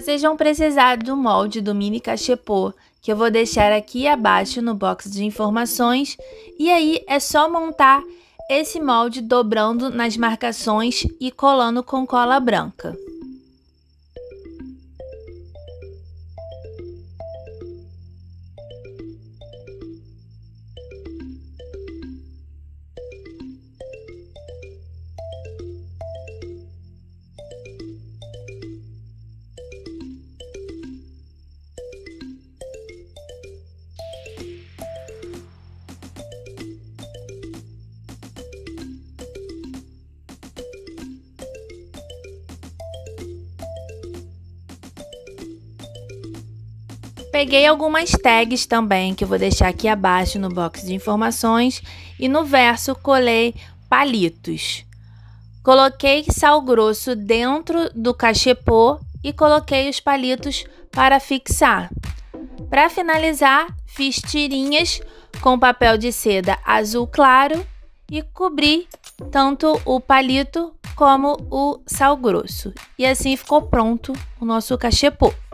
Vocês vão precisar do molde do mini cachepô, que eu vou deixar aqui abaixo no box de informações, e aí é só montar esse molde dobrando nas marcações e colando com cola branca. Peguei algumas tags também, que eu vou deixar aqui abaixo no box de informações, e no verso colei palitos. Coloquei sal grosso dentro do cachepô e coloquei os palitos para fixar. Para finalizar, fiz tirinhas com papel de seda azul claro e cobri tanto o palito como o sal grosso. E assim ficou pronto o nosso cachepô.